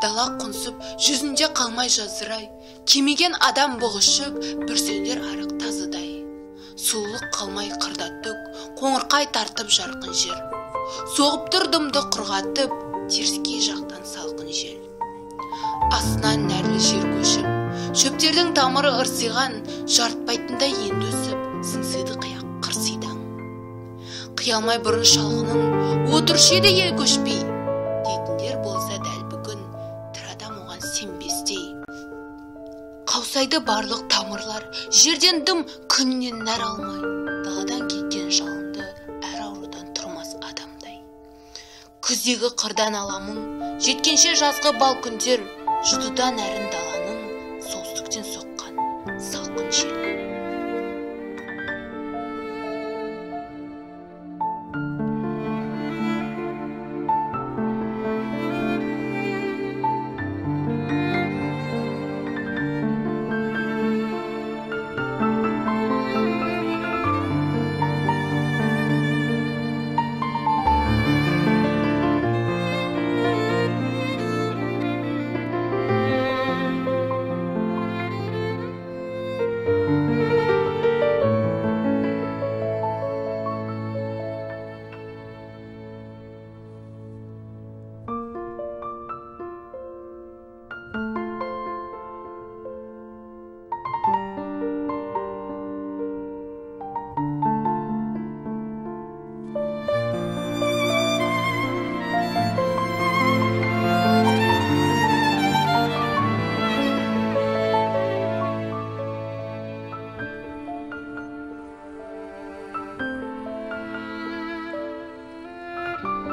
Дала құнсып, жүзінде қалмай жаздырай, кемеген адам бұғышып, бір сөндер арық тазыдай. Сұлулық қалмай қырдаттық, қоңырқай тартып жарқын жер. Соғып тұрдымды құрғатып, теріскей жақтан салқын жел. Астынан нәрлі жер көшіп, шөптердің тамыры ырсиған, жартпайтындай енді өсіп, сыңсыды қияқ қырсидаң. Қиялмай бұрын шалғының, отыршы еді ел көшпей, дейтіндер болса дәл бүгін, тір адам оған сенбестей. Қаусайды барлық тамырлар, жерден дым күннен нәр алмай, даладан кеткен жалынды әр аурудан тұрмас адамдай. Күздегі қырдан аламың, жеткенше жазғы бал күндер, жұтыдан әрін даланың, солтүстіктен соққан салқын жел.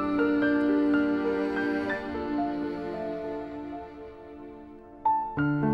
you.